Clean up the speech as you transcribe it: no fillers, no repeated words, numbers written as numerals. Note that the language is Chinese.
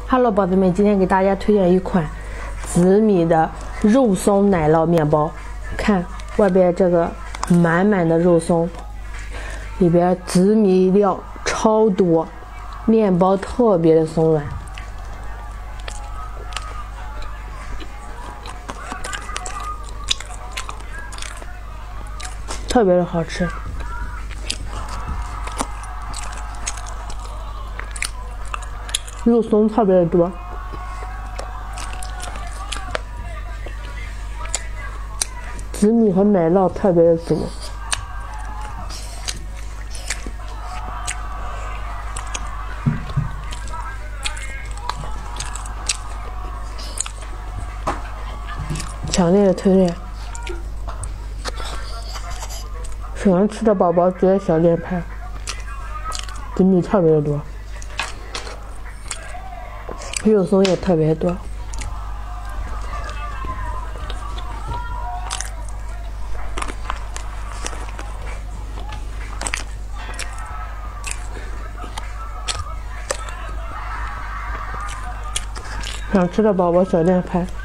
Hello， 宝贝们，今天给大家推荐一款紫米的肉松奶酪面包。看外边这个满满的肉松，里边紫米料超多，面包特别的松软，特别的好吃。肉松特别的多，紫米和奶酪特别的足，强烈的推荐。喜欢吃的宝宝直接小脸拍，紫米特别的多。肉松也特别多，想吃的宝宝小店拍。